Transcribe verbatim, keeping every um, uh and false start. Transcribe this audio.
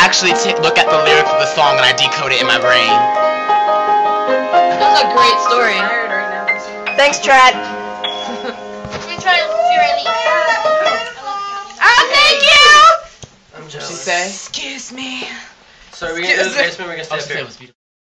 actually t look at the lyrics of the song and I decode it in my brain. That's a great story. Thanks, Trad. I'm trying to feel relief. Oh, thank you! I'm What'd she jealous. say? Excuse me. So are we gonna go to the basement or are we gonna stay Oh, up she said here? it was beautiful.